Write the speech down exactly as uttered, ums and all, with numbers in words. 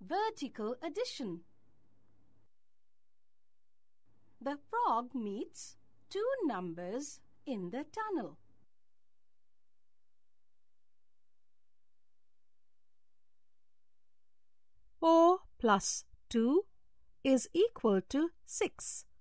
Vertical addition. The frog meets two numbers in the tunnel. four plus two is equal to six.